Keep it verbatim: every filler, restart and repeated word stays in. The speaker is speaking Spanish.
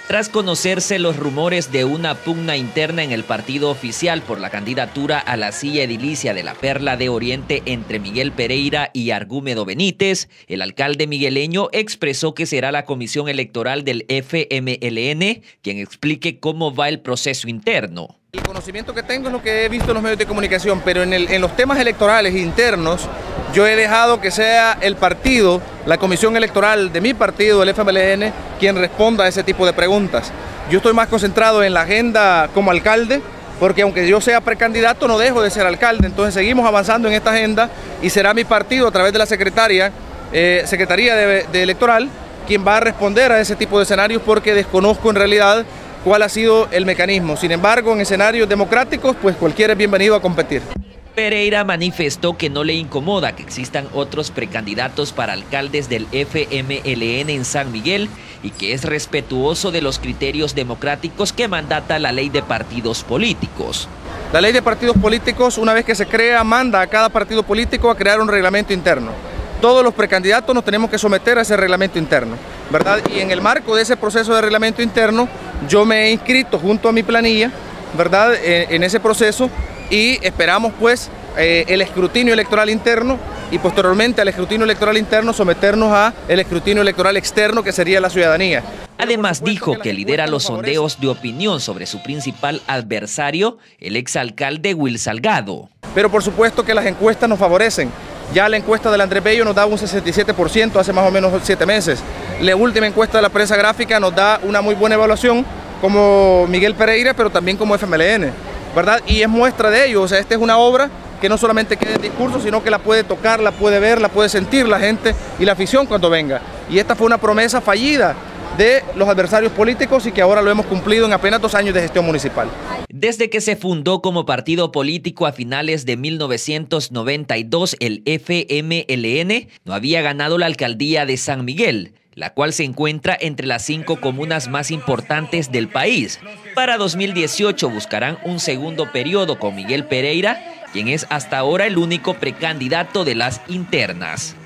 Tras conocerse los rumores de una pugna interna en el partido oficial por la candidatura a la silla edilicia de la Perla de Oriente entre Miguel Pereira y Argúmedo Benítez, el alcalde migueleño expresó que será la comisión electoral del F M L N quien explique cómo va el proceso interno. El conocimiento que tengo es lo que he visto en los medios de comunicación, pero en, el, en los temas electorales internos yo he dejado que sea el partido, la comisión electoral de mi partido, el F M L N, quien responda a ese tipo de preguntas. Yo estoy más concentrado en la agenda como alcalde, porque aunque yo sea precandidato no dejo de ser alcalde, entonces seguimos avanzando en esta agenda y será mi partido a través de la secretaria, eh, Secretaría de, de Electoral quien va a responder a ese tipo de escenarios porque desconozco en realidad cuál ha sido el mecanismo. Sin embargo, en escenarios democráticos, pues cualquiera es bienvenido a competir. Pereira manifestó que no le incomoda que existan otros precandidatos para alcaldes del F M L N en San Miguel y que es respetuoso de los criterios democráticos que mandata la ley de partidos políticos. La ley de partidos políticos, una vez que se crea, manda a cada partido político a crear un reglamento interno. Todos los precandidatos nos tenemos que someter a ese reglamento interno, ¿verdad? Y en el marco de ese proceso de reglamento interno, yo me he inscrito junto a mi planilla, ¿verdad? En, en ese proceso y esperamos pues eh, el escrutinio electoral interno y posteriormente al escrutinio electoral interno someternos a el escrutinio electoral externo que sería la ciudadanía. Además dijo que lidera los sondeos de opinión sobre su principal adversario, el exalcalde Will Salgado. Pero por supuesto que las encuestas nos favorecen. Ya la encuesta del Andrés Bello nos daba un sesenta y siete por ciento hace más o menos siete meses. La última encuesta de la prensa gráfica nos da una muy buena evaluación como Miguel Pereira, pero también como F M L N, ¿verdad? Y es muestra de ello, o sea, esta es una obra que no solamente queda en discurso, sino que la puede tocar, la puede ver, la puede sentir la gente y la afición cuando venga. Y esta fue una promesa fallida de los adversarios políticos y que ahora lo hemos cumplido en apenas dos años de gestión municipal. Desde que se fundó como partido político a finales de mil novecientos noventa y dos, el F M L N no había ganado la alcaldía de San Miguel, la cual se encuentra entre las cinco comunas más importantes del país. Para dos mil dieciocho buscarán un segundo periodo con Miguel Pereira, quien es hasta ahora el único precandidato de las internas.